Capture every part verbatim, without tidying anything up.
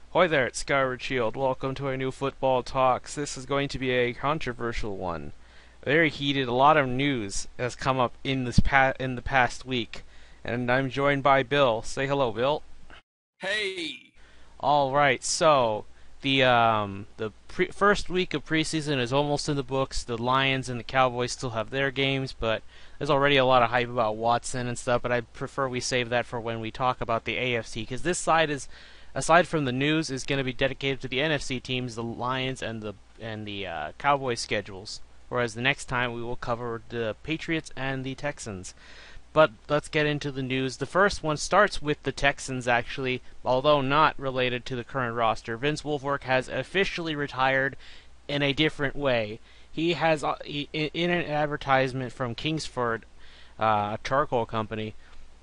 Hi there, it's Skyward Shield. Welcome to our new football talks. This is going to be a controversial one. Very heated. A lot of news has come up in this pa- in the past week, and I'm joined by Bill. Say hello, Bill. Hey, All right. So the um the pre- first week of preseason is almost in the books. The Lions and the Cowboys still have their games, but there's already a lot of hype about Watson and stuff. But I prefer we save that for when we talk about the A F C because this side is aside from the news, is going to be dedicated to the N F C teams, the Lions and the and the uh, Cowboys schedules. Whereas the next time we will cover the Patriots and the Texans. But let's get into the news. The first one starts with the Texans, actually, although not related to the current roster. Vince Wilfork has officially retired in a different way. He has, uh, he, in an advertisement from Kingsford, uh, a charcoal company,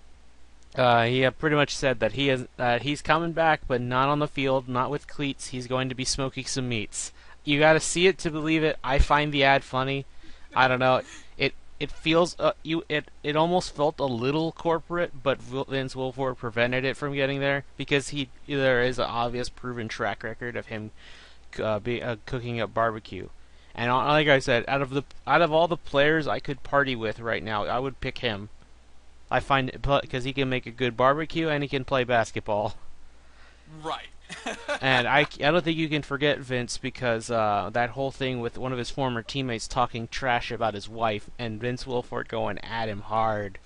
uh, he uh, pretty much said that he is that he's coming back, but not on the field, not with cleats. He's going to be smoking some meats. You got to see it to believe it. I find the ad funny. I don't know. It it feels uh, you it it almost felt a little corporate, but Vince Wilfork prevented it from getting there because he there is an obvious proven track record of him uh, be, uh, cooking up barbecue. And uh, like I said, out of the out of all the players I could party with right now, I would pick him. I find it because he can make a good barbecue and he can play basketball. right. And I, I don't think you can forget Vince because uh, that whole thing with one of his former teammates talking trash about his wife and Vince Wilfork going at him hard.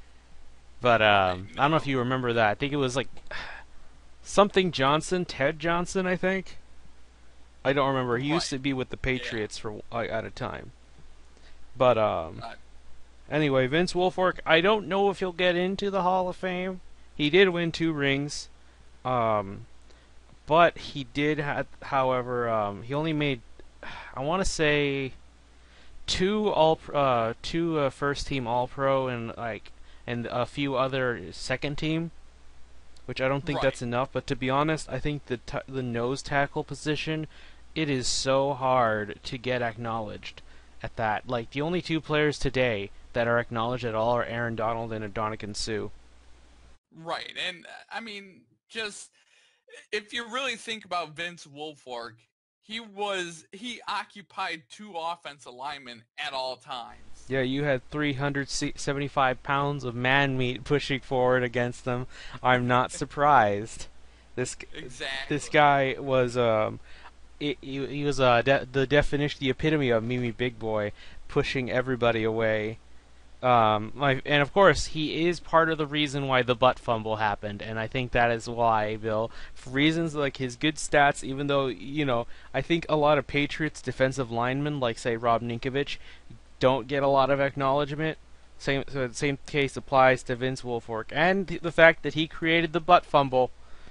But Right, um, I don't know if no. you remember that. I think it was like something Johnson, Ted Johnson, I think. I don't remember. He used Right. to be with the Yeah. Patriots for uh, at a time. But um, Uh, anyway, Vince Wilfork. I don't know if he'll get into the Hall of Fame. He did win two rings. Um, But he did have, however, um, he only made, I want to say, two all, uh, two uh, first team All Pro and like, and a few other second team, which I don't think right. that's enough. But to be honest, I think the t- the nose tackle position, it is so hard to get acknowledged at that. Like the only two players today that are acknowledged at all are Aaron Donald and Adonican Sue. Right. And uh, I mean, just if you really think about Vince Wilfork, he was he occupied two offensive linemen at all times. Yeah, you had three hundred seventy-five pounds of man meat pushing forward against them. I'm not surprised. This this Exactly. guy was um he, he, he was uh, de- the definition, the epitome of Mimi Big Boy, pushing everybody away. Um, my, and of course, he is part of the reason why the butt fumble happened, and I think that is why, Bill, for reasons like his good stats, even though, you know, I think a lot of Patriots defensive linemen, like, say, Rob Ninkovich, don't get a lot of acknowledgement. Same, so the same case applies to Vince Wilfork, and the fact that he created the butt fumble.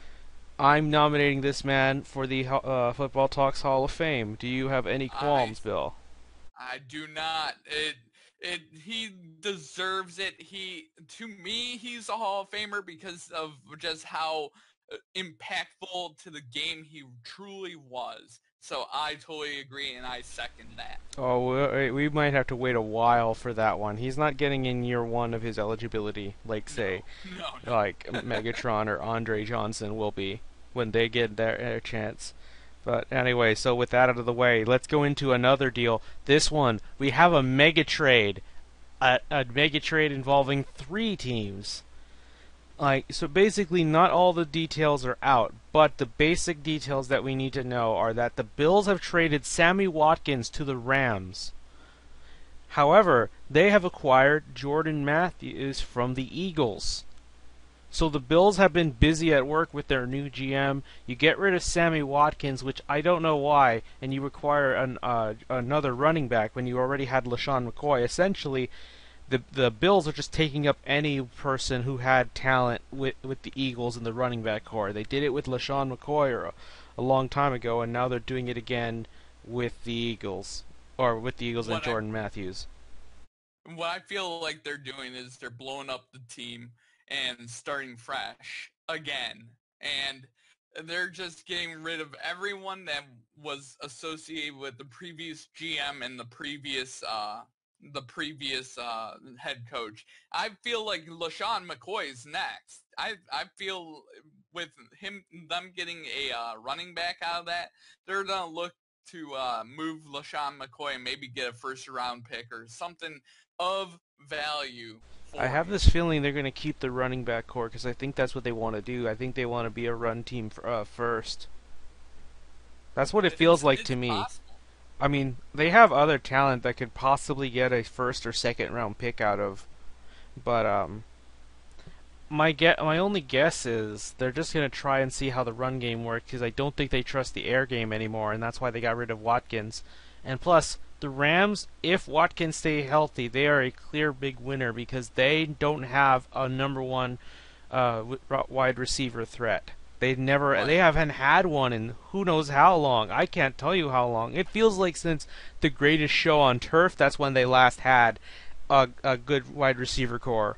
I'm nominating this man for the uh, Football Talks Hall of Fame. Do you have any I qualms, Bill? I do not. It it he deserves it. He to me he's a Hall of Famer because of just how uh, impactful to the game he truly was. So I totally agree and I second that. Oh, we, we might have to wait a while for that one. He's not getting in year one of his eligibility, like say, No. No, like no. Megatron or Andre Johnson will be when they get their, their chance. But anyway, so with that out of the way, let's go into another deal. This one, we have a mega trade, a, a mega trade involving three teams. Like, so basically, not all the details are out, but the basic details that we need to know are that the Bills have traded Sammy Watkins to the Rams. However, they have acquired Jordan Matthews from the Eagles. So the Bills have been busy at work with their new G M. You get rid of Sammy Watkins, which I don't know why, and you require an, uh, another running back when you already had LaShawn McCoy. Essentially, the the Bills are just taking up any person who had talent with with the Eagles in the running back core. They did it with LaShawn McCoy a, a long time ago, and now they're doing it again with the Eagles, or with the Eagles and What I Jordan Matthews. what I feel like they're doing is they're blowing up the team and starting fresh again. And they're just getting rid of everyone that was associated with the previous G M and the previous uh the previous uh head coach. I feel like LaShawn McCoy is next. I I feel with him, them getting a uh, running back out of that, they're gonna look to uh, move LaShawn McCoy and maybe get a first round pick or something of value I for have him. this feeling they're going to keep the running back core because I think that's what they want to do. I think they want to be a run team for, uh, first. That's what it feels It's like it's to me. possible. I mean, they have other talent that could possibly get a first or second round pick out of, but um, my get my only guess is they're just gonna try and see how the run game works because I don't think they trust the air game anymore, and that's why they got rid of Watkins. And plus, the Rams, if Watkins stay healthy, they are a clear big winner because they don't have a number one uh, wide receiver threat. They never, they Right. haven't had one in who knows how long. I can't tell you how long. It feels like since the Greatest Show on Turf, that's when they last had a, a good wide receiver core.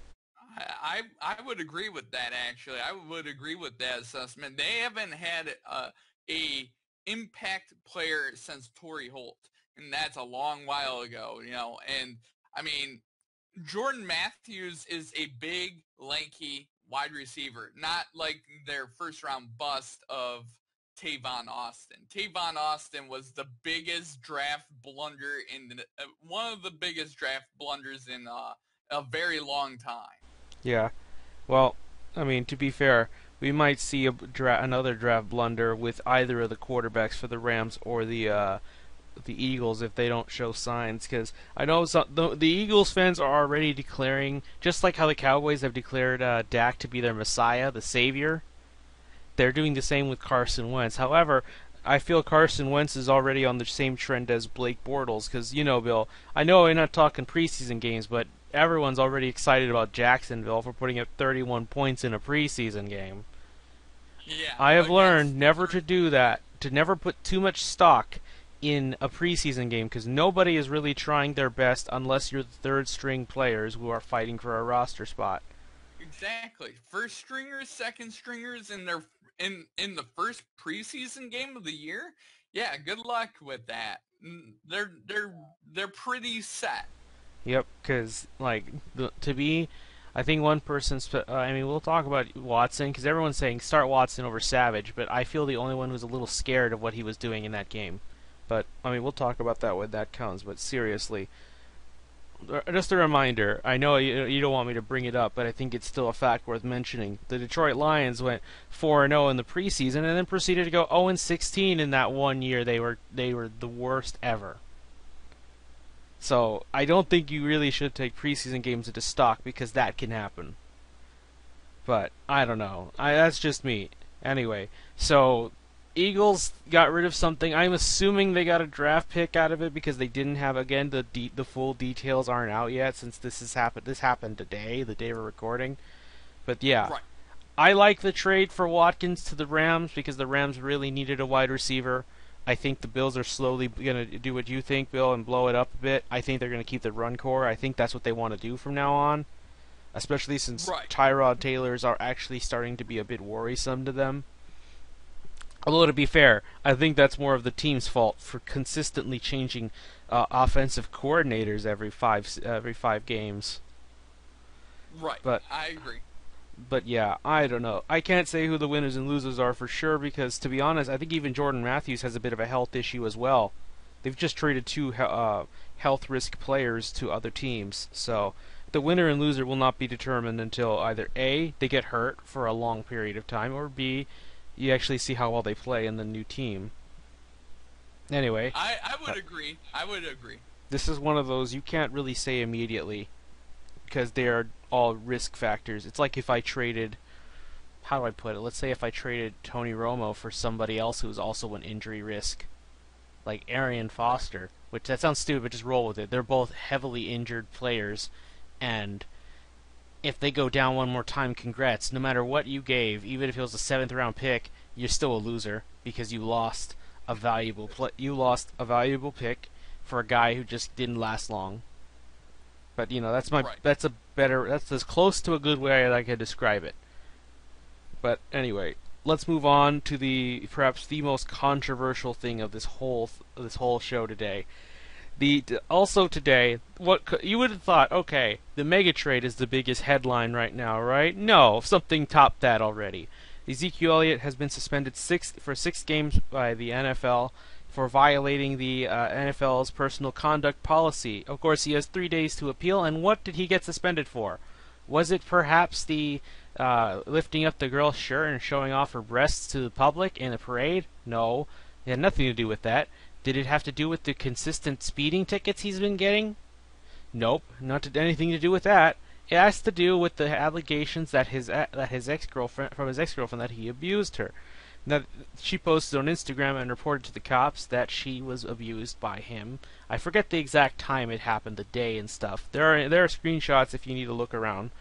I, I I would agree with that. Actually, I would agree with that assessment. They haven't had a, a impact player since Torrey Holt, and that's a long while ago. You know, and I mean, Jordan Matthews is a big, lanky wide receiver, not like their first round bust of Tavon Austin. Tavon Austin was the biggest draft blunder in the, uh, one of the biggest draft blunders in uh, a very long time. Yeah. Well, I mean, to be fair, we might see a dra- another draft blunder with either of the quarterbacks for the Rams or the uh, the Eagles if they don't show signs. Because I know some, the, the Eagles fans are already declaring, just like how the Cowboys have declared uh, Dak to be their Messiah, the Savior. They're doing the same with Carson Wentz. However, I feel Carson Wentz is already on the same trend as Blake Bortles because, you know, Bill, I know we're not talking preseason games, but everyone's already excited about Jacksonville for putting up thirty-one points in a preseason game. Yeah, I have against learned never to do that, to never put too much stock in a preseason game because nobody is really trying their best unless you're the third string players who are fighting for a roster spot. exactly first stringers, second stringers in their in in the first preseason game of the year. Yeah, good luck with that. Mm, They're they're they're pretty set. Yep, because like the, to be, I think one person. Spe- uh, I mean, we'll talk about Watson because everyone's saying start Watson over Savage, but I feel the only one who's a little scared of what he was doing in that game. But I mean, we'll talk about that when that comes. But seriously, uh, just a reminder. I know you, you don't want me to bring it up, but I think it's still a fact worth mentioning. The Detroit Lions went four and zero in the preseason, and then proceeded to go zero and sixteen in that one year. They were they were the worst ever. So I don't think you really should take preseason games into stock because that can happen. But I don't know. I, that's just me. Anyway, so Eagles got rid of something. I'm assuming they got a draft pick out of it because they didn't have again the de- the full details aren't out yet since this has happened. This happened today, the day we're recording. But yeah, Right. I like the trade for Watkins to the Rams because the Rams really needed a wide receiver. I think the Bills are slowly going to do what you think, Bill, and blow it up a bit. I think they're going to keep the run core. I think that's what they want to do from now on, especially since Right. Tyrod Taylors are actually starting to be a bit worrisome to them. Although, to be fair, I think that's more of the team's fault for consistently changing uh, offensive coordinators every five every five games. Right. But I agree. but yeah, I don't know. I can't say who the winners and losers are for sure because, to be honest, I think even Jordan Matthews has a bit of a health issue as well. They've just traded two uh, health risk players to other teams, so the winner and loser will not be determined until either A, they get hurt for a long period of time, or B, you actually see how well they play in the new team. Anyway, I I uh, would agree. I would agree. this is one of those you can't really say immediately because they are all risk factors. It's like if I traded, how do I put it? Let's say if I traded Tony Romo for somebody else who's also an injury risk, like Arian Right. Foster, which that sounds stupid, but just roll with it. They're both heavily injured players, and if they go down one more time, congrats. No matter what you gave, even if it was a seventh round pick, you're still a loser because you lost a valuable pl- you lost a valuable pick for a guy who just didn't last long. But you know, that's my Right. that's a better that's as close to a good way that I can describe it. But anyway, let's move on to the perhaps the most controversial thing of this whole this whole show today. The also today, what you would have thought, okay, the mega trade is the biggest headline right now, right? No, something topped that already. Ezekiel Elliot has been suspended six for six games by the N F L for violating the uh, N F L's personal conduct policy. Of course, he has three days to appeal. And what did he get suspended for? Was it perhaps the uh, lifting up the girl's shirt and showing off her breasts to the public in a parade? No, it had nothing to do with that. Did it have to do with the consistent speeding tickets he's been getting? Nope, not to, anything to do with that. It has to do with the allegations that his that his ex-girlfriend from his ex-girlfriend that he abused her. Now, she posted on Instagram and reported to the cops that she was abused by him. I forget the exact time it happened, the day and stuff. There are there are screenshots if you need to look around.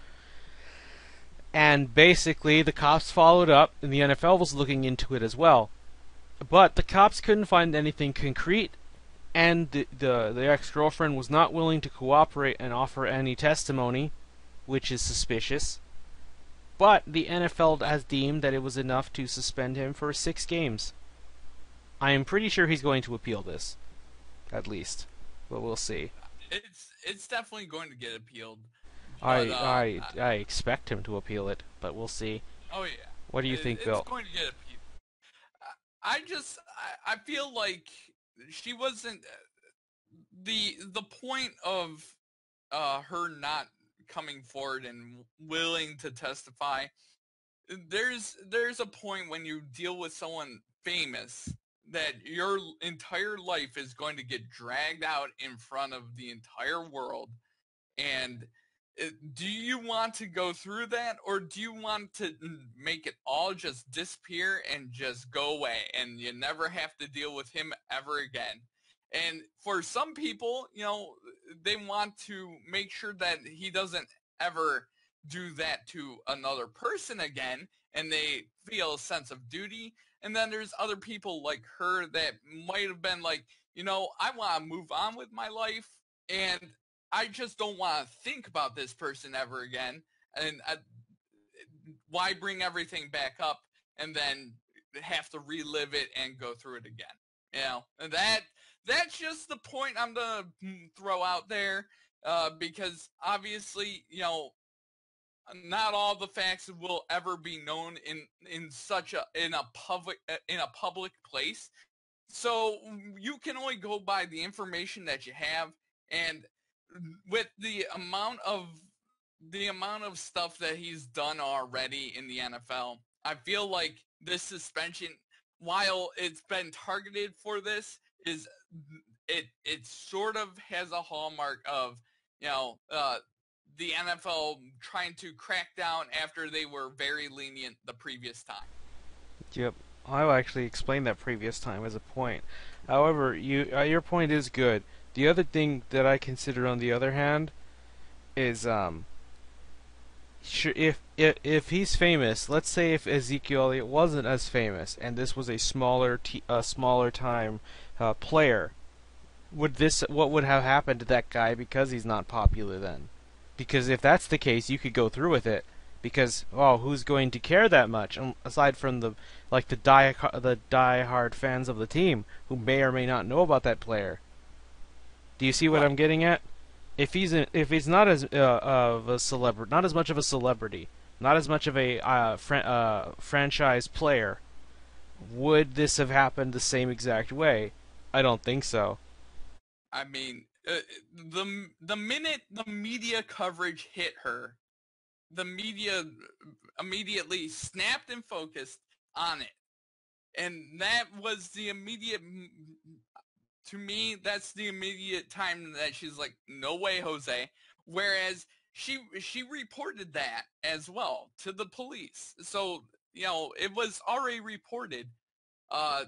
And basically, the cops followed up, and the N F L was looking into it as well. But the cops couldn't find anything concrete, and the the, the ex-girlfriend was not willing to cooperate and offer any testimony, which is suspicious. But the N F L has deemed that it was enough to suspend him for six games. I am pretty sure he's going to appeal this, at least, but we'll see. It's it's definitely going to get appealed. I But, uh, I I expect him to appeal it, but we'll see. oh yeah, What do you it, think, it's Bill? going to get appealed. I just I, I feel like she wasn't the the point of uh, her not coming forward and willing to testify. There's there's a point when you deal with someone famous that your entire life is going to get dragged out in front of the entire world. And uh, do you want to go through that, or do you want to make it all just disappear and just go away and you never have to deal with him ever again? And for some people, you know, they want to make sure that he doesn't ever do that to another person again, and they feel a sense of duty. And then there's other people like her that might have been like, you know, I want to move on with my life, and I just don't want to think about this person ever again. And I, why bring everything back up and then have to relive it and go through it again? You know, and that that's just the point I'm gonna throw out there, uh, because obviously, you know, not all the facts will ever be known in in such a in a public in a public place. So you can only go by the information that you have, and with the amount of the amount of stuff that he's done already in the N F L, I feel like this suspension, while it's been targeted for this, is it it sort of has a hallmark of, you know, uh, the N F L trying to crack down after they were very lenient the previous time. Yep. I'll actually explain that previous time as a point. However, you uh, your point is good. The other thing that I consider, on the other hand, is um, sure, if if if he's famous, let's say if Ezekiel Elliott wasn't as famous, and this was a smaller t- a smaller time uh, player, would this what would have happened to that guy because he's not popular then? Because if that's the case, you could go through with it. Because, oh, who's going to care that much? Um, aside from the like the die the die-hard fans of the team who may or may not know about that player. Do you see what Right. I'm getting at? If he's a, if he's not as uh, of a celebrity, not as much of a celebrity, not as much of a uh, fr- uh, franchise player, would this have happened the same exact way? I don't think so. I mean, uh, the the minute the media coverage hit her, the media immediately snapped and focused on it, and that was the immediate. To me, that's the immediate time that she's like, "No way, Jose." Whereas she she reported that as well to the police, so you know it was already reported. Uh,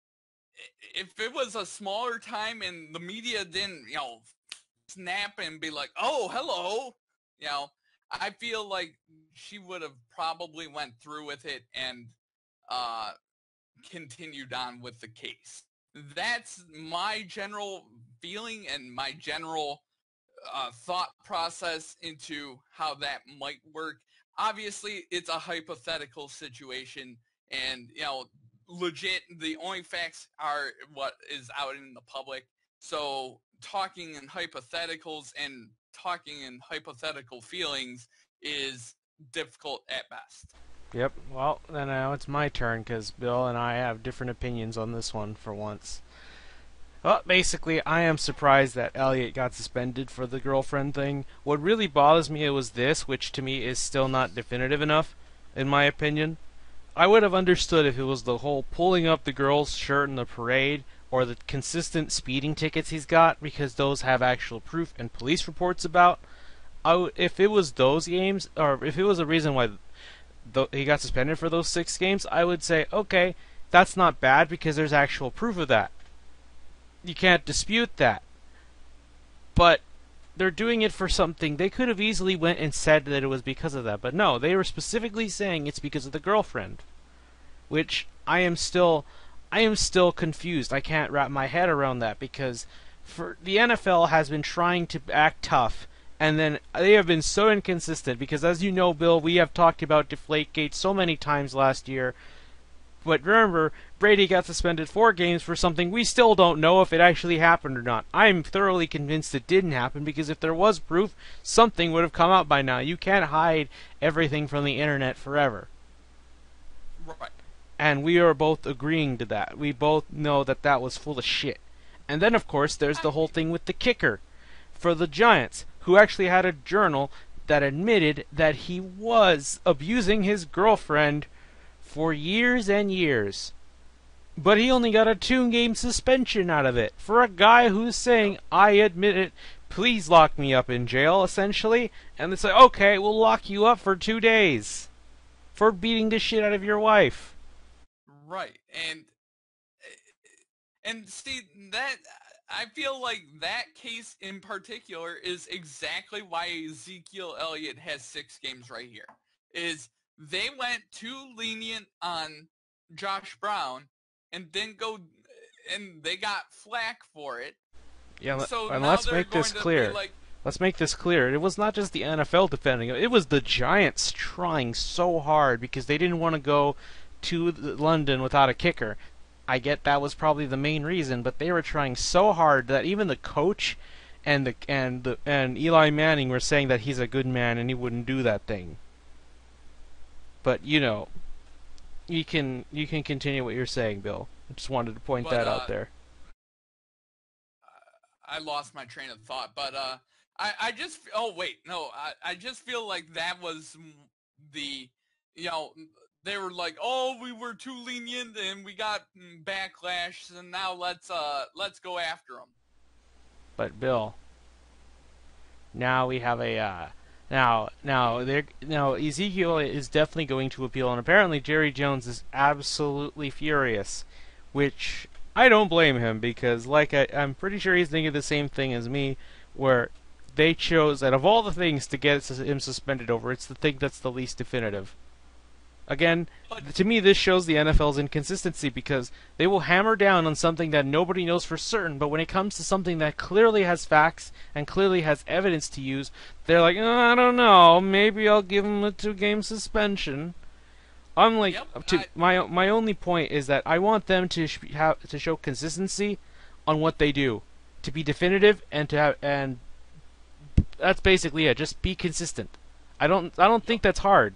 if it was a smaller time and the media didn't, you know, snap and be like, "Oh, hello," you know, I feel like she would have probably went through with it and uh, continued on with the case. That's my general feeling and my general uh, thought process into how that might work. Obviously, it's a hypothetical situation, and you know, legit, the only facts are what is out in the public. So talking in hypotheticals and talking in hypothetical feelings is difficult at best. Yep. Well, then now it's my turn because Bill and I have different opinions on this one for once. Well, basically, I am surprised that Elliot got suspended for the girlfriend thing. What really bothers me was this, which to me is still not definitive enough, in my opinion. I would have understood if it was the whole pulling up the girl's shirt in the parade or the consistent speeding tickets he's got, because those have actual proof and police reports about. I w- if it was those games, or if it was a reason why th- he got suspended for those six games, I would say, okay, that's not bad because there's actual proof of that. You can't dispute that. But they're doing it for something. They could have easily went and said that it was because of that, but no, they were specifically saying it's because of the girlfriend, which I am still I am still confused. I can't wrap my head around that because for the N F L has been trying to act tough, and then they have been so inconsistent because, as you know, Bill, we have talked about Deflategate so many times last year. But remember, Brady got suspended four games for something we still don't know if it actually happened or not. I'm thoroughly convinced it didn't happen because if there was proof, something would have come out by now. You can't hide everything from the internet forever. Right. And we are both agreeing to that. We both know that that was full of shit. And then, of course, there's the whole thing with the kicker for the Giants, who actually had a journal that admitted that he was abusing his girlfriend for years and years. But he only got a two-game suspension out of it for a guy who's saying, I admit it, please lock me up in jail, essentially. And it's like, okay, we'll lock you up for two days for beating the shit out of your wife. Right. And and see that I feel like that case in particular is exactly why Ezekiel Elliot has six games right here. Is they went too lenient on Josh Brown and didn't go and they got flack for it. Yeah, So and now let's they're make going this to be clear. like, Let's make this clear. It was not just the N F L defending it. It was the Giants trying so hard because they didn't want to go to London without a kicker. I get that was probably the main reason, but they were trying so hard that even the coach and the and the and Eli Manning were saying that he's a good man and he wouldn't do that thing. But you know, you can you can continue what you're saying, Bill. I just wanted to point but that uh out there. I lost my train of thought, but uh, I I just oh wait no I I just feel like that was the you know they were like, oh, we were too lenient and we got backlash, and now let's uh let's go after them. But Bill, now we have a uh, now now there now Ezekiel is definitely going to appeal, and apparently Jerry Jones is absolutely furious, which I don't blame him because like I, I'm pretty sure he's thinking the same thing as me, where they chose that of all the things to get him suspended over, it's the thing that's the least definitive. Again, But to me, this shows the N F L's inconsistency because they will hammer down on something that nobody knows for certain, but when it comes to something that clearly has facts and clearly has evidence to use, they're like, oh, I don't know, maybe I'll give him a two-game suspension. I'm like, yep, to I, my my only point is that I want them to sh- have to show consistency on what they do, to be definitive and to have, and that's basically it. Just be consistent. I don't I don't think yep. that's hard.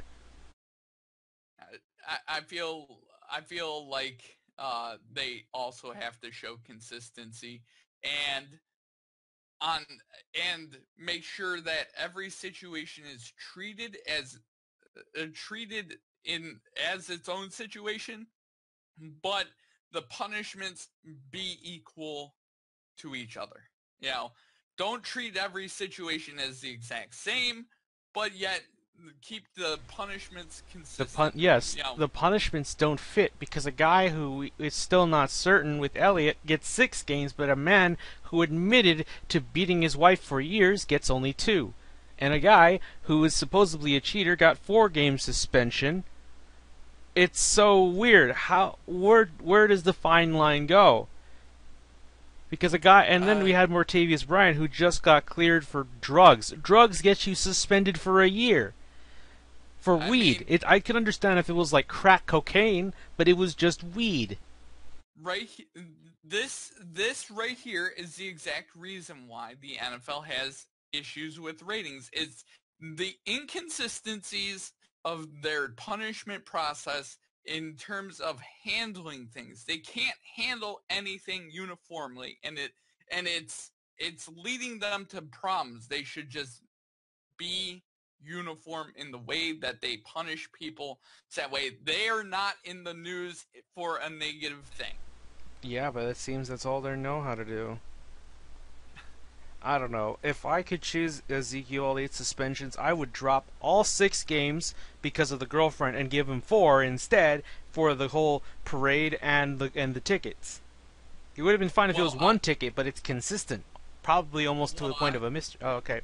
I, I feel I feel like uh they also have to show consistency and on and make sure that every situation is treated as uh, treated in as its own situation, but the punishments be equal to each other. You know, don't treat every situation as the exact same, but yet keep the punishments The pun consistent. yes, You know, the punishments don't fit because a guy who is still not certain with Elliot gets six games, but a man who admitted to beating his wife for years gets only two. And a guy who is supposedly a cheater got four game suspension. It's so weird. How where where does the fine line go? Because a guy, and then uh, we had Mortavius Bryant who just got cleared for drugs. Drugs get you suspended for a year. For I weed. mean, It I could understand if it was like crack cocaine, but it was just weed. right this this right here is the exact reason why the N F L has issues with ratings. It's the inconsistencies of their punishment process in terms of handling things. They can't handle anything uniformly, and it and it's it's leading them to problems. They should just be uniform in the way that they punish people, so that way they are not in the news for a negative thing. Yeah, but it seems that's all they know how to do. I don't know. If I could choose Ezekiel Elliott's suspensions, I would drop all six games because of the girlfriend and give him four instead for the whole parade and the and the tickets. It would have been fine if it Well, was uh, one ticket, but it's consistent. Probably almost to the well, point I, of a mystery. Oh, okay.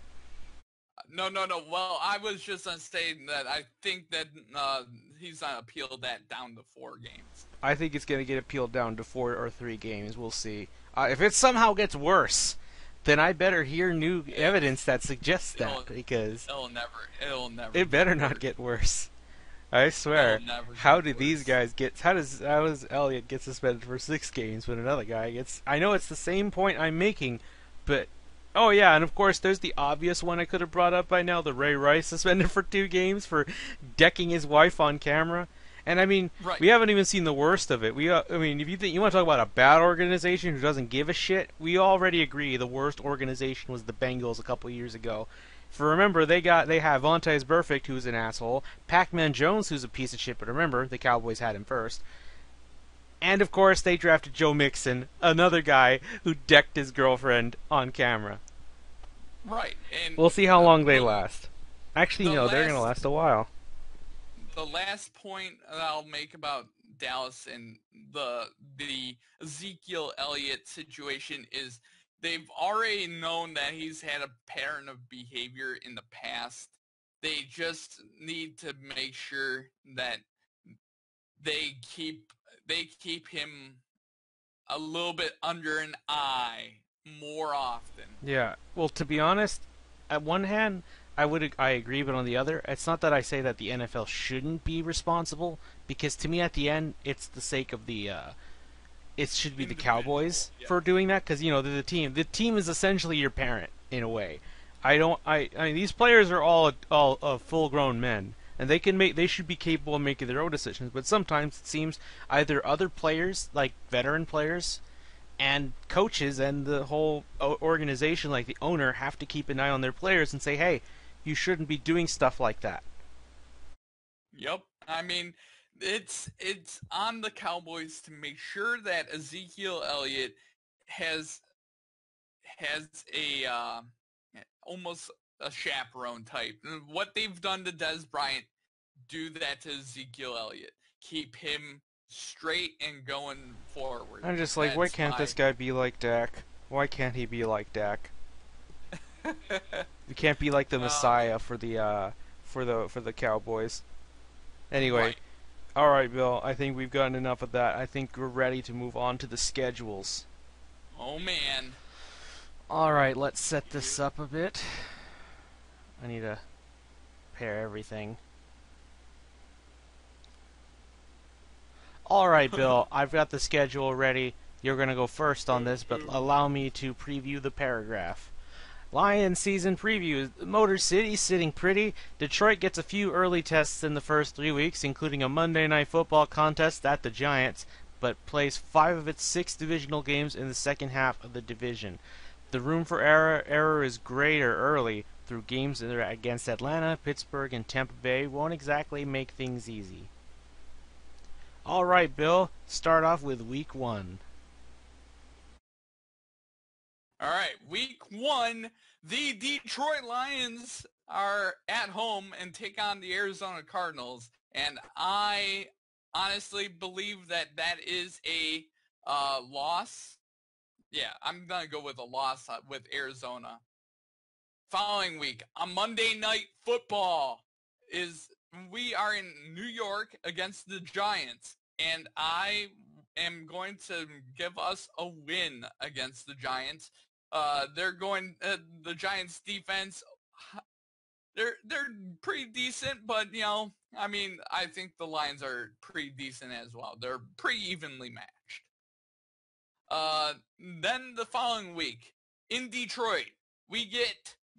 no, no, no. Well, I was just on saying that I think that uh, he's gonna appeal that down to four games. I think it's going to get appealed down to four or three games. We'll see. Uh, if it somehow gets worse, then I better hear new evidence that suggests It'll, that, because it'll never, it'll never. it better get not worse. get worse. I swear. It'll never How get did these worse. guys get? How does how does Elliot get suspended for six games when another guy gets? I know it's the same point I'm making, but oh yeah, and of course there's the obvious one I could have brought up by now: the Ray Rice suspended for two games for decking his wife on camera. And I mean, Right. we haven't even seen the worst of it. We, uh, I mean, if you think you want to talk about a bad organization who doesn't give a shit, we already agree the worst organization was the Bengals a couple years ago. For remember, they got they have Vontaze Burfict, who's an asshole, Pac-Man Jones, who's a piece of shit. But remember, the Cowboys had him first. And of course, they drafted Joe Mixon, another guy who decked his girlfriend on camera. Right. And We'll see how uh, long they the, last. Actually, the no, they're gonna last last a while. the last point that I'll make about Dallas and the the Ezekiel Elliott situation is they've already known that he's had a pattern of behavior in the past. They just need to make sure that they keep they keep him a little bit under an eye more often. Yeah. Well, to be honest, at one hand, I would I agree, but on the other, it's not that I say that the N F L shouldn't be responsible, because to me, at the end, it's the sake of the. Uh, it should be the Individual, Cowboys yes. for doing that, because you know they're the team. The team is essentially your parent in a way. I don't. I. I mean, these players are all all uh, full-grown men, and they can make. They should be capable of making their own decisions. But sometimes it seems either other players, like veteran players, and coaches and the whole organization, like the owner, have to keep an eye on their players and say, hey, you shouldn't be doing stuff like that. Yep. I mean, it's it's on the Cowboys to make sure that Ezekiel Elliott has has a uh, almost a chaperone type. What they've done to Des Bryant, do that to Ezekiel Elliott. Keep him straight and going forward. I'm just like, why That's can't my... this guy be like Dak? Why can't he be like Dak? He can't be like the uh, Messiah for the uh, for the for the Cowboys. Anyway, right. all right, Bill. I think we've gotten enough of that. I think we're ready to move on to the schedules. Oh man. All right, let's set this up a bit. I need to pair everything. All right, Bill. I've got the schedule ready. You're going to go first on this, but allow me to preview the paragraph. Lions season preview. Motor City sitting pretty. Detroit gets a few early tests in the first three weeks, including a Monday Night Football contest at the Giants, but plays five of its six divisional games in the second half of the division. The room for error error is greater early through games against Atlanta, Pittsburgh, and Tampa Bay won't exactly make things easy. All right, Bill. Start off with week one. All right, week one, the Detroit Lions are at home and take on the Arizona Cardinals, and I honestly believe that that is a uh, loss. Yeah, I'm gonna go with a loss with Arizona. Following week, on Monday Night Football, is we are in New York against the Giants, and I am going to give us a win against the Giants. Uh, they're going. Uh, the Giants' defense, they're they're pretty decent, but you know, I mean, I think the Lions are pretty decent as well. They're pretty evenly matched. Uh, then the following week in Detroit, we get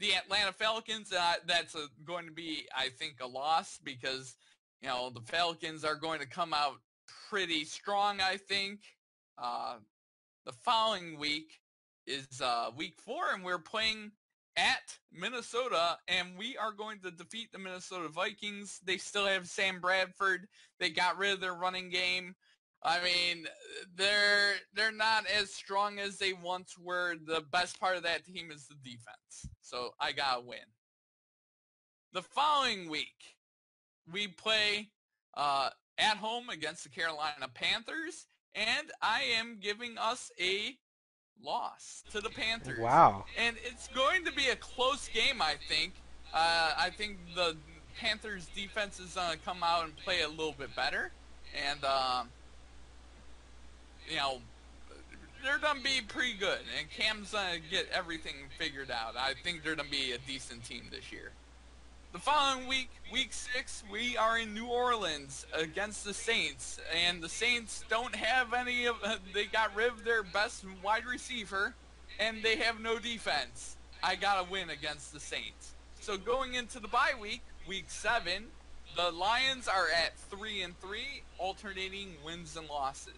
the Atlanta Falcons, uh, that's a, going to be, I think, a loss because, you know, the Falcons are going to come out pretty strong, I think. Uh, the following week is uh, week four, and we're playing at Minnesota, and we are going to defeat the Minnesota Vikings. They still have Sam Bradford. They got rid of their running game. I mean, they're they're not as strong as they once were. The best part of that team is the defense. So I got to win. The following week, we play uh, at home against the Carolina Panthers, and I am giving us a loss to the Panthers. Wow. And it's going to be a close game, I think. Uh, I think the Panthers defense is going to come out and play a little bit better. And, um, you know, they're going to be pretty good. And Cam's going to get everything figured out. I think they're going to be a decent team this year. The following week, week six, we are in New Orleans against the Saints, and the Saints don't have any of, uh, they got rid of their best wide receiver, and they have no defense. I gotta win against the Saints. So going into the bye week, week seven, the Lions are at three and three, alternating wins and losses.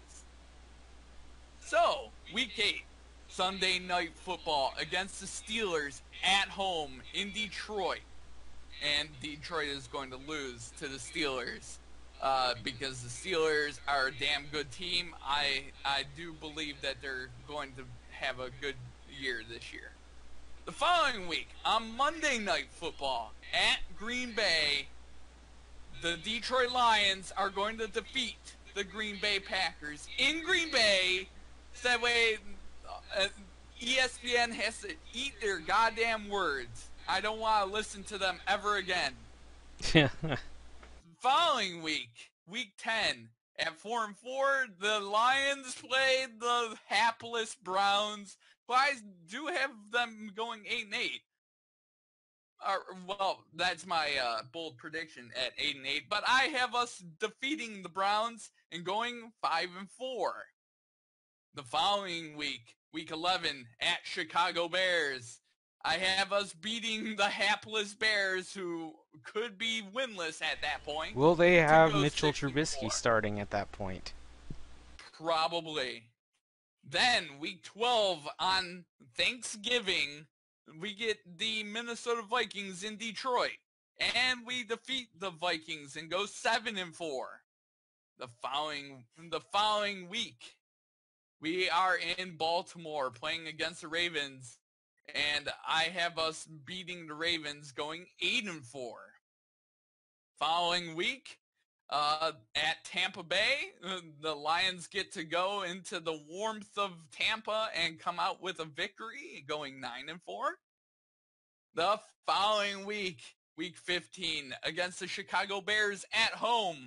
So, week eight, Sunday night football against the Steelers at home in Detroit. And Detroit is going to lose to the Steelers uh, because the Steelers are a damn good team. I I do believe that they're going to have a good year this year. The following week, on Monday Night Football at Green Bay, the Detroit Lions are going to defeat the Green Bay Packers in Green Bay. So that way uh, E S P N has to eat their goddamn words. I don't want to listen to them ever again. Following week, week ten, at four and four, the Lions played the hapless Browns, who I do have them going eight and eight. Uh, well, that's my uh, bold prediction at eight and eight, but I have us defeating the Browns and going five and four. The following week, week eleven, at Chicago Bears, I have us beating the hapless Bears, who could be winless at that point. Will they have Mitchell Trubisky starting at that point? Probably. Then, week twelve, on Thanksgiving, we get the Minnesota Vikings in Detroit. And we defeat the Vikings and go seven and four. The following, the following week, we are in Baltimore playing against the Ravens. And I have us beating the Ravens going eight and four. Following week, uh, at Tampa Bay, the Lions get to go into the warmth of Tampa and come out with a victory going nine and four. The following week, week fifteen, against the Chicago Bears at home,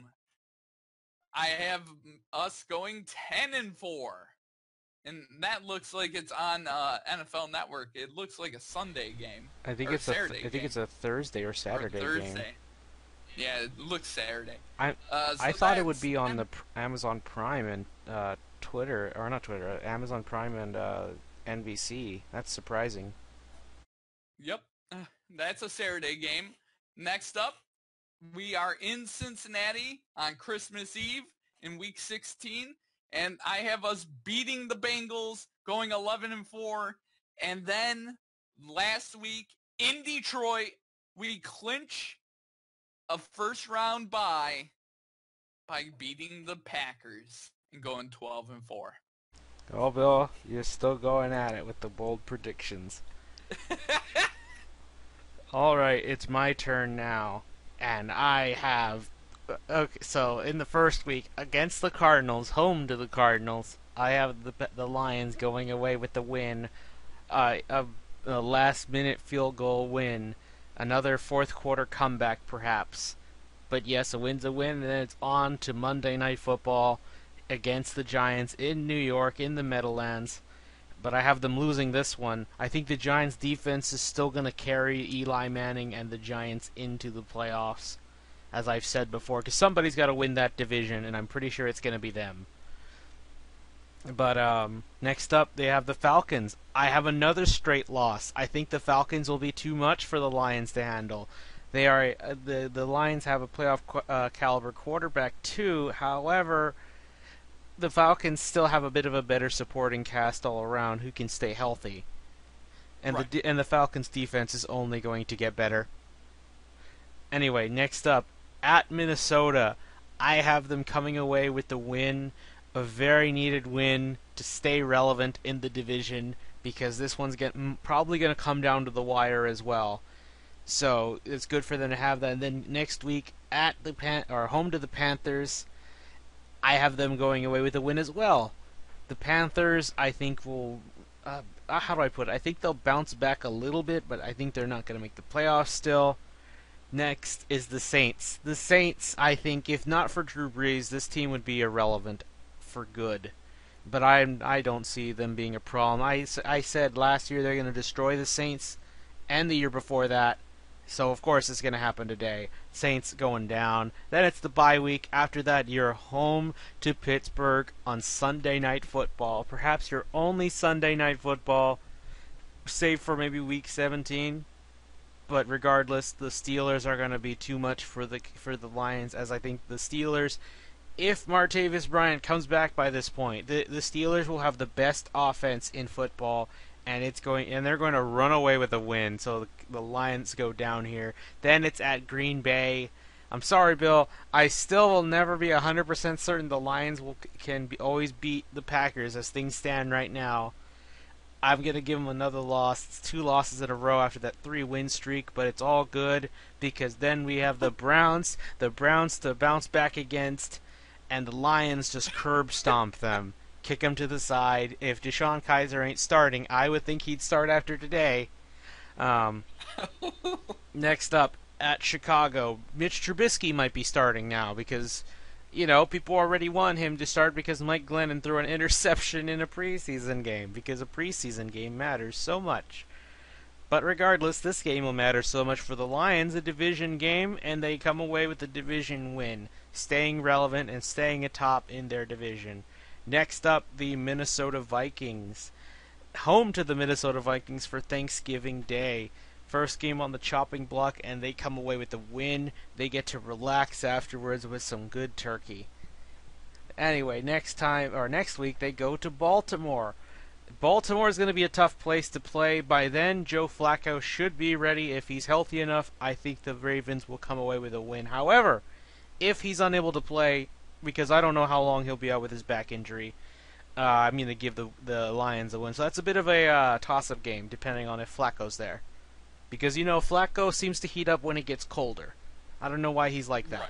I have us going ten and four. And that looks like it's on uh, N F L Network. It looks like a Sunday game. I think or it's Saturday a th- I think game. it's a Thursday or Saturday or Thursday. game. Yeah, it looks Saturday. I uh, so I thought it would that's- be on the pr- Amazon Prime and uh, Twitter, or not Twitter, Amazon Prime and uh, N B C. That's surprising. Yep, that's a Saturday game. Next up, we are in Cincinnati on Christmas Eve in week sixteen. And I have us beating the Bengals, going eleven and four. And then last week in Detroit, we clinch a first round bye by beating the Packers and going twelve and four. Oh, Bill, you're still going at it with the bold predictions. All right, it's my turn now, and I have. Okay, so in the first week against the Cardinals, home to the Cardinals, I have the the Lions going away with the win, uh, a, a last-minute field goal win, another fourth quarter comeback perhaps, but yes, a win's a win, and then it's on to Monday Night Football against the Giants in New York in the Meadowlands. But I have them losing this one. I think the Giants' defense is still going to carry Eli Manning and the Giants into the playoffs, as I've said before, because somebody's got to win that division, and I'm pretty sure it's going to be them. But um, next up, they have the Falcons. I have another straight loss. I think the Falcons will be too much for the Lions to handle. They are uh, the the Lions have a playoff qu- uh, caliber quarterback too. However, the Falcons still have a bit of a better supporting cast all around who can stay healthy, and Right. the and the Falcons defense is only going to get better. Anyway, next up at Minnesota, I have them coming away with the win, a very needed win to stay relevant in the division because this one's getting, probably going to come down to the wire as well. So it's good for them to have that. And then next week at the Pan- or home to the Panthers, I have them going away with a win as well. The Panthers, I think, will. Uh, uh, how do I put it? I think they'll bounce back a little bit, but I think they're not going to make the playoffs still. Next is the Saints. The Saints, I think, if not for Drew Brees, this team would be irrelevant for good. But I I don't see them being a problem. I, I said last year they're going to destroy the Saints, and the year before that. So of course it's going to happen today. Saints going down. Then it's the bye week. After that, you're home to Pittsburgh on Sunday Night Football. Perhaps your only Sunday Night Football, save for maybe Week seventeen. But regardless, the Steelers are going to be too much for the for the Lions, as I think the Steelers, if Martavis Bryant comes back by this point, the the Steelers will have the best offense in football, and it's going and they're going to run away with a win. So the, the Lions go down here. Then it's at Green Bay. I'm sorry, Bill. I still will never be one hundred percent certain the Lions will can be, always beat the Packers as things stand right now. I'm going to give them another loss. It's two losses in a row after that three-win streak, but it's all good because then we have the Browns, the Browns to bounce back against, and the Lions just curb stomp them, kick them to the side. If Deshaun Kaiser ain't starting, I would think he'd start after today. Um, next up, at Chicago, Mitch Trubisky might be starting now because, you know, people already want him to start because Mike Glennon threw an interception in a preseason game because a preseason game matters so much. But regardless, this game will matter so much for the Lions, a division game, and they come away with a division win, staying relevant and staying atop in their division. Next up, the Minnesota Vikings. Home to the Minnesota Vikings for Thanksgiving Day. First game on the chopping block, and they come away with the win. They get to relax afterwards with some good turkey. Anyway, next time or next week they go to Baltimore. Baltimore is going to be a tough place to play. By then, Joe Flacco should be ready. If he's healthy enough, I think the Ravens will come away with a win. However, if he's unable to play, because I don't know how long he'll be out with his back injury, uh, I mean, they give the the Lions a win. So that's a bit of a uh, toss-up game, depending on if Flacco's there. Because, you know, Flacco seems to heat up when it gets colder. I don't know why he's like that. Right.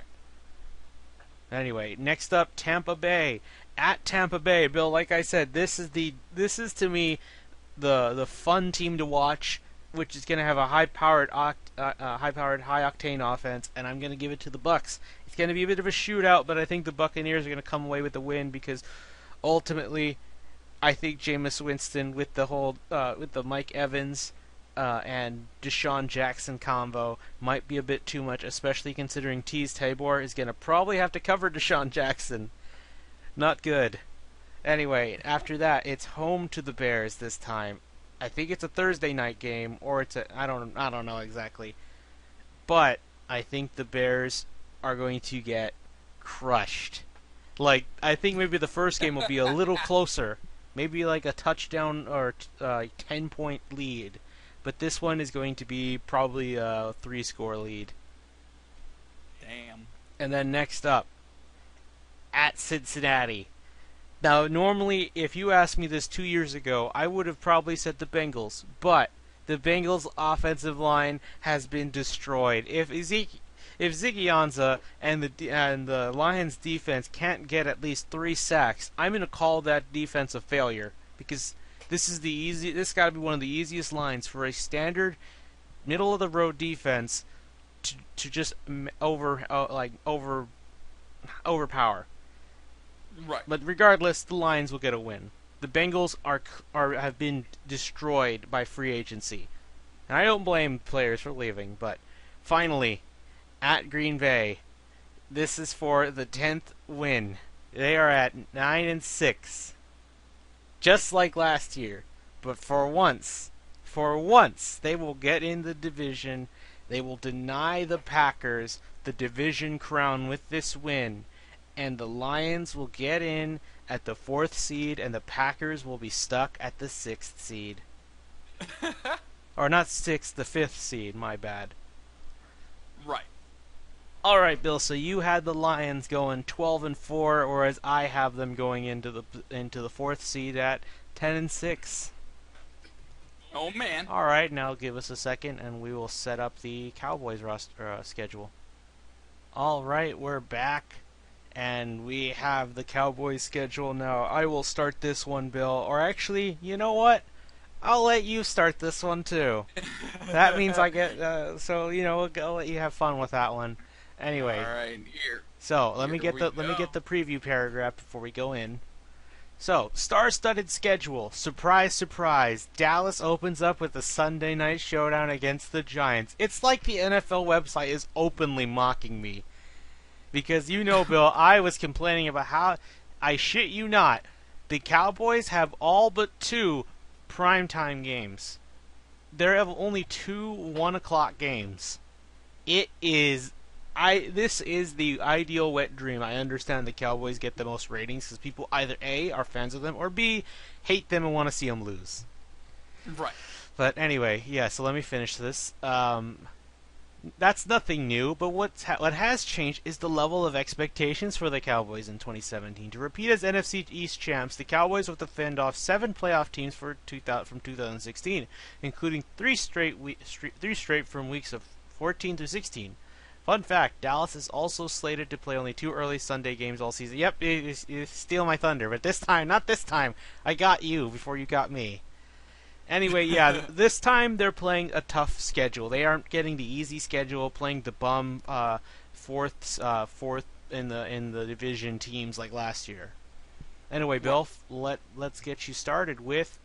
Anyway, next up, Tampa Bay. At Tampa Bay, Bill, like I said, this is the this is to me the the fun team to watch, which is going to have a high-powered oct- uh, uh, high-powered high-octane offense, and I'm going to give it to the Bucks. It's going to be a bit of a shootout, but I think the Buccaneers are going to come away with the win because ultimately I think Jameis Winston with the whole uh, with the Mike Evans Uh, and Deshaun Jackson combo might be a bit too much, especially considering Tease Tabor is going to probably have to cover Deshaun Jackson. Not good. Anyway, after that, it's home to the Bears this time. I think it's a Thursday night game, or it's a I don't I don't know exactly, but I think the Bears are going to get crushed. Like I think maybe the first game will be a little closer, maybe like a touchdown or uh, ten point lead. But this one is going to be probably a three-score lead. Damn. And then next up, at Cincinnati. Now, normally, if you asked me this two years ago, I would have probably said the Bengals. But the Bengals' offensive line has been destroyed. If Ezekiel, if Ziggy Ansah and the and the Lions' defense can't get at least three sacks, I'm going to call that defense a failure because this is the easy. This got to be one of the easiest lines for a standard middle of the road defense to to just over uh, like over overpower. Right. But regardless, the Lions will get a win. The Bengals are are have been destroyed by free agency, and I don't blame players for leaving. But finally, at Green Bay, this is for the tenth win. They are at nine and six. just like last year. But for once, for once, they will get in the division. They will deny the Packers the division crown with this win, and the Lions will get in at the fourth seed, and the Packers will be stuck at the sixth seed. Or not sixth, the fifth seed, my bad. Right. All right, Bill. So you had the Lions going twelve and four, whereas I have them going into the into the fourth seed at ten and six. Oh man. All right, now give us a second, and we will set up the Cowboys roster uh, schedule. All right, we're back, and we have the Cowboys schedule now. I will start this one, Bill. Or actually, you know what? I'll let you start this one too. That means I get. Uh, so you know, I'll let you have fun with that one. Anyway. All right, here. So let here me get the go. let me get the preview paragraph before we go in. So, star-studded schedule. Surprise, surprise. Dallas opens up with a Sunday night showdown against the Giants. It's like the N F L website is openly mocking me. Because you know, Bill, I was complaining about how, I shit you not, the Cowboys have all but two primetime games. They have only two one o'clock games. It is I this is the ideal wet dream. I understand the Cowboys get the most ratings because people either A, are fans of them, or B, hate them and want to see them lose. Right. But anyway, yeah, so let me finish this. Um, that's nothing new, but what's ha- what has changed is the level of expectations for the Cowboys in twenty seventeen. To repeat as N F C East champs, the Cowboys will defend off seven playoff teams for two thousand, from two thousand sixteen, including three straight, we- three straight from weeks of fourteen through sixteen. Fun fact, Dallas is also slated to play only two early Sunday games all season. Yep, you, you, you steal my thunder, but this time, not this time. I got you before you got me. Anyway, yeah, this time they're playing a tough schedule. They aren't getting the easy schedule, playing the bum uh, fourth, uh, fourth in the in the division teams like last year. Anyway, Bill, let let's get you started with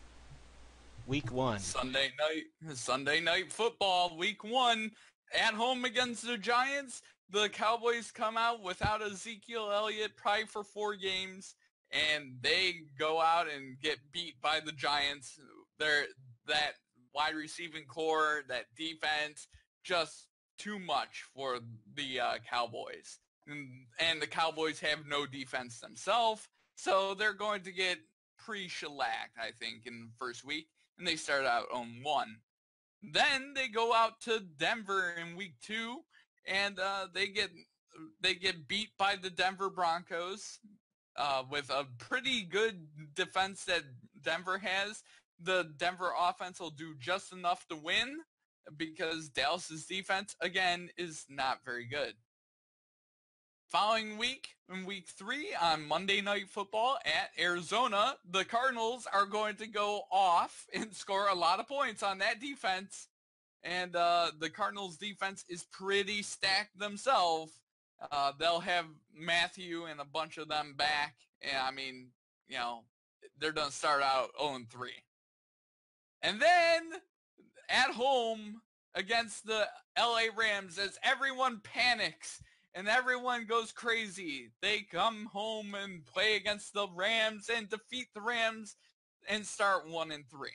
week one. Sunday night, Sunday night football, week one, at home against the Giants. The Cowboys come out without Ezekiel Elliot probably for four games, and they go out and get beat by the Giants. They're that wide receiving core, that defense, just too much for the uh, Cowboys. And, and the Cowboys have no defense themselves, so they're going to get pretty shellacked, I think, in the first week. And they start out on one. Then they go out to Denver in week two, and uh, they get they get beat by the Denver Broncos uh, with a pretty good defense that Denver has. The Denver offense will do just enough to win because Dallas's defense, again, is not very good. Following week, in week three, on Monday Night Football at Arizona, the Cardinals are going to go off and score a lot of points on that defense. And uh, the Cardinals' defense is pretty stacked themselves. Uh, they'll have Matthew and a bunch of them back. And, I mean, you know, they're going to start out oh and three. And then, at home against the L A Rams, as everyone panics and everyone goes crazy. They come home and play against the Rams and defeat the Rams and start one and three.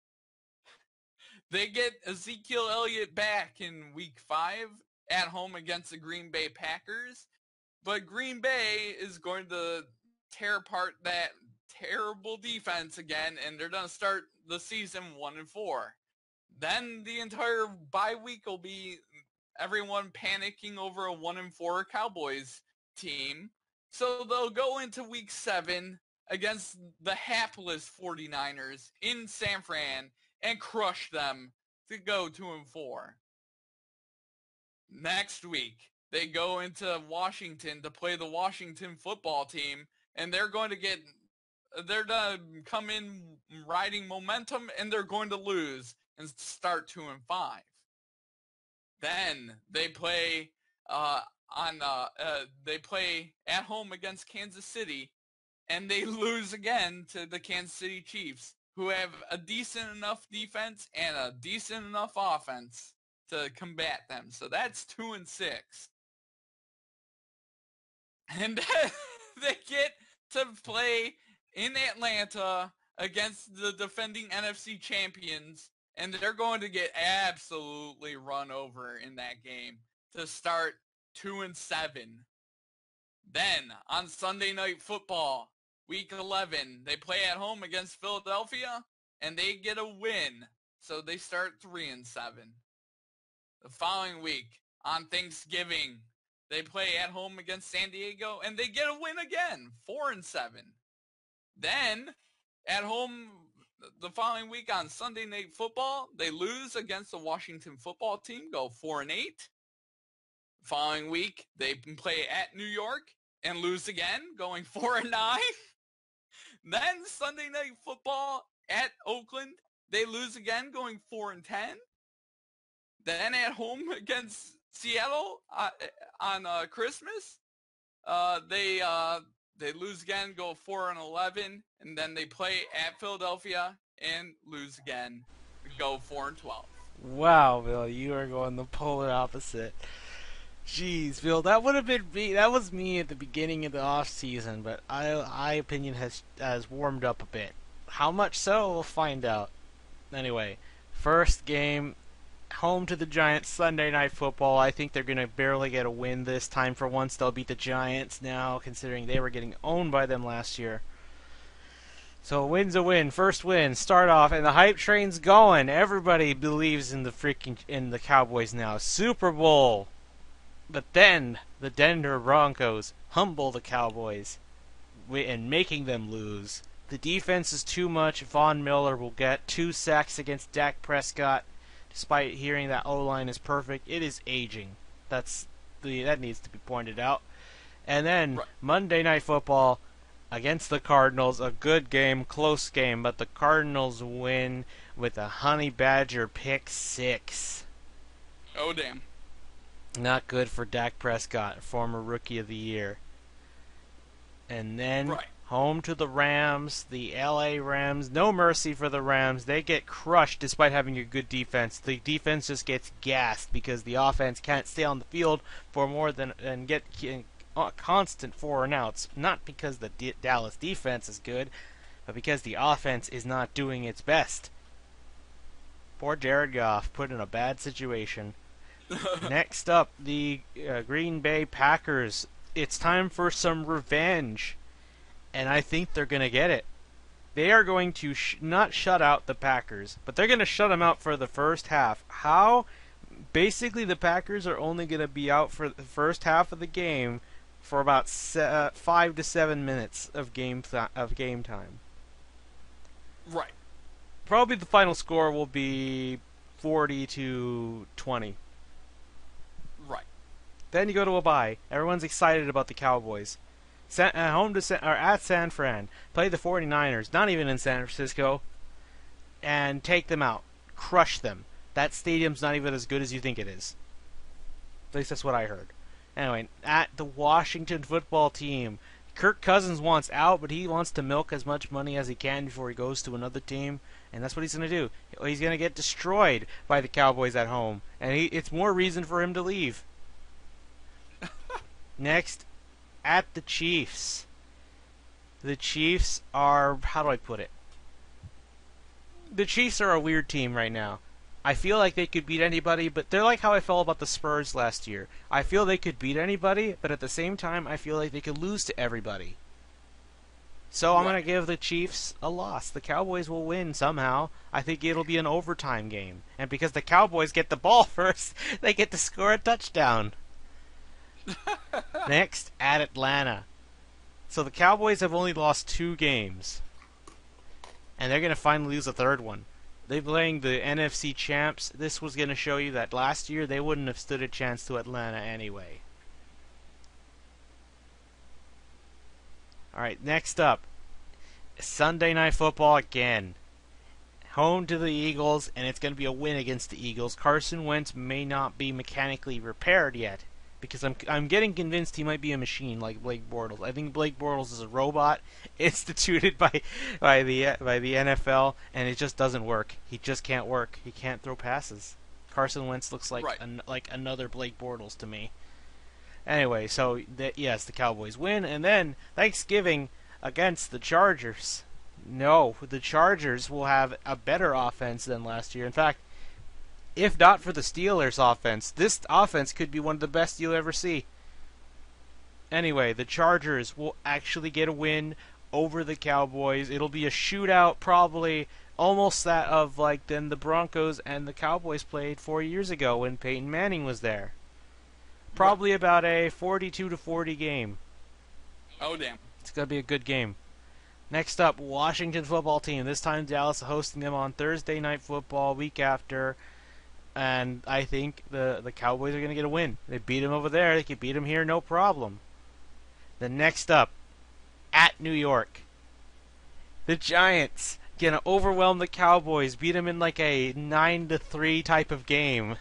They get Ezekiel Elliott back in week five at home against the Green Bay Packers. But Green Bay is going to tear apart that terrible defense again, and they're going to start the season one and four. Then the entire bye week will be everyone panicking over a one and four Cowboys team. So they'll go into week seven against the hapless 49ers in San Fran and crush them to go two and four. Next week, they go into Washington to play the Washington football team, and they're going to get they're going to come in riding momentum, and they're going to lose and start two and five. Then they play uh, on uh, uh, they play at home against Kansas City, and they lose again to the Kansas City Chiefs, who have a decent enough defense and a decent enough offense to combat them. So that's two and six. And then they get to play in Atlanta against the defending N F C champions, and they're going to get absolutely run over in that game to start two and seven. Then on Sunday Night Football, Week eleven, they play at home against Philadelphia, and they get a win, so they start three and seven. The following week, on Thanksgiving, they play at home against San Diego, and they get a win again, four and seven. Then, at home the following week on Sunday Night Football, they lose against the Washington football team, go four and eight. The following week, they play at New York and lose again, going four and nine. Then Sunday Night Football at Oakland, they lose again, going four and ten. Then at home against Seattle uh, on uh, Christmas, uh, they uh, they lose again, go four and eleven, and then they play at Philadelphia and lose again, go four and twelve. Wow, Bill, you are going the polar opposite. Jeez, Bill, that would have been me. That was me at the beginning of the off season, but I, my opinion has has warmed up a bit. How much so? We'll find out. Anyway, first game, home to the Giants, Sunday Night Football. I think they're going to barely get a win this time. For once, they'll beat the Giants now, considering they were getting owned by them last year. So a win's a win. First win. Start off, and the hype train's going. Everybody believes in the freaking in the Cowboys now. Super Bowl. But then the Denver Broncos humble the Cowboys and making them lose. The defense is too much. Von Miller will get two sacks against Dak Prescott. Despite hearing that O-line is perfect, it is aging. That's the that needs to be pointed out. And then right. Monday Night Football against the Cardinals, a good game, close game, but the Cardinals win with a Honey Badger pick six. Oh damn. Not good for Dak Prescott, former Rookie of the Year. And then right. home to the Rams, the L A Rams. No mercy for the Rams. They get crushed despite having a good defense. The defense just gets gassed because the offense can't stay on the field for more than and get constant four and outs. Not because the D- Dallas defense is good, but because the offense is not doing its best. Poor Jared Goff, put in a bad situation. Next up, the uh, Green Bay Packers. It's time for some revenge, and I think they're going to get it. They are going to sh- not shut out the Packers, but they're going to shut them out for the first half. How? Basically, the Packers are only going to be out for the first half of the game for about se- uh, five to seven minutes of game th- of game time. Right. Probably the final score will be forty to twenty. Right. Then you go to a bye. Everyone's excited about the Cowboys. San, uh, home to San, or at San Fran. Play the 49ers, not even in San Francisco, and take them out. Crush them. That stadium's not even as good as you think it is. At least that's what I heard. Anyway, at the Washington football team. Kirk Cousins wants out, but he wants to milk as much money as he can before he goes to another team, and that's what he's going to do. He's going to get destroyed by the Cowboys at home, and he, it's more reason for him to leave. Next, at the Chiefs. The Chiefs are, how do I put it? The Chiefs are a weird team right now. I feel like they could beat anybody, but they're like how I felt about the Spurs last year. I feel they could beat anybody, but at the same time, I feel like they could lose to everybody. So I'm going to give the Chiefs a loss. The Cowboys will win somehow. I think it'll be an overtime game. And because the Cowboys get the ball first, they get to score a touchdown. Next, at Atlanta. So the Cowboys have only lost two games. And they're going to finally lose a third one. They're playing the N F C champs. This was going to show you that last year they wouldn't have stood a chance to Atlanta anyway. Alright, next up. Sunday Night Football again. Home to the Eagles, and it's going to be a win against the Eagles. Carson Wentz may not be mechanically repaired yet, because I'm I'm getting convinced he might be a machine like Blake Bortles. I think Blake Bortles is a robot instituted by by the by the N F L, and it just doesn't work. He just can't work. He can't throw passes. Carson Wentz looks like right. an, like another Blake Bortles to me. Anyway, so the, yes, the Cowboys win, and then Thanksgiving, against the Chargers. No, the Chargers will have a better offense than last year. In fact, if not for the Steelers' offense, this offense could be one of the best you'll ever see. Anyway, the Chargers will actually get a win over the Cowboys. It'll be a shootout, probably almost that of like then the Broncos and the Cowboys played four years ago when Peyton Manning was there. Probably about a forty-two to forty game. Oh, damn. It's going to be a good game. Next up, Washington football team. This time Dallas hosting them on Thursday Night Football week after. And I think the, the Cowboys are going to get a win. They beat them over there. They can beat them here, no problem. The next up, at New York. The Giants going to overwhelm the Cowboys. Beat them in like a nine to three type of game.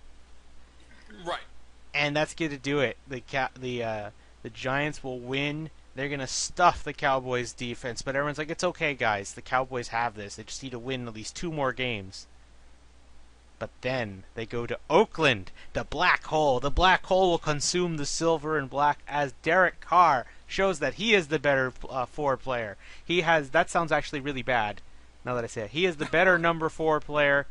Right. And that's going to do it. The, ca- the, uh, the Giants will win. They're going to stuff the Cowboys' defense, but everyone's like, it's okay, guys. The Cowboys have this. They just need to win at least two more games. But then they go to Oakland, the black hole. The black hole will consume the silver and black as Derek Carr shows that he is the better uh, four player. He has, that sounds actually really bad, now that I say it. He is the better number four player.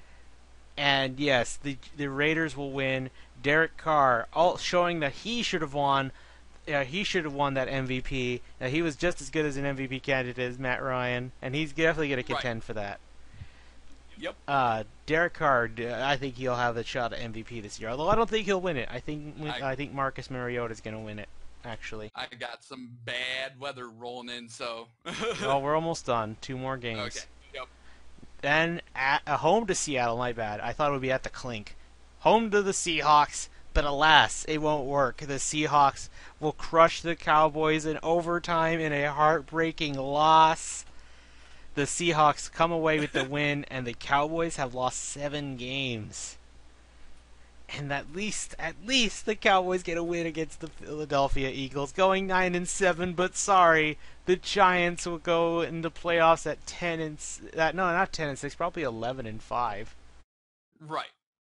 And yes, the, the Raiders will win. Derek Carr, all showing that he should have won. Yeah, he should have won that M V P. Now, he was just as good as an M V P candidate as Matt Ryan, and he's definitely going to contend right. for that. Yep. Uh, Derek Carr, I think he'll have a shot at M V P this year. Although I don't think he'll win it. I think I, I think Marcus Mariota is going to win it. Actually. I got some bad weather rolling in, so. Oh, we're almost done. Two more games. Okay. Yep. Then at uh, home to Seattle. My bad. I thought it would be at the Clink. Home to the Seahawks. But alas, it won't work. The Seahawks will crush the Cowboys in overtime in a heartbreaking loss. The Seahawks come away with the win, and the Cowboys have lost seven games. And at least, at least, the Cowboys get a win against the Philadelphia Eagles, going nine and seven. But sorry, the Giants will go into playoffs at ten and uh, no, not ten and six, probably eleven and five. Right.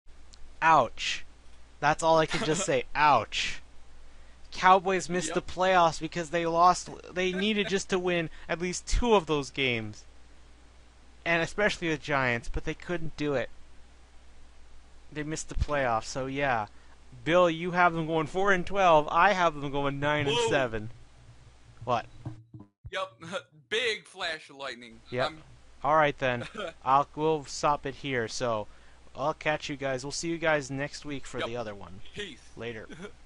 Ouch. That's all I can just say. Ouch. Cowboys missed Yep. the playoffs because they lost. They needed just to win at least two of those games. And especially the Giants, but they couldn't do it. They missed the playoffs, so yeah. Bill, you have them going four and twelve. I have them going nine and seven. What? Yep. Big flash of lightning. Yep. Um, All right then. I'll we'll stop it here. So I'll catch you guys. We'll see you guys next week for Yep. the other one. Peace. Later.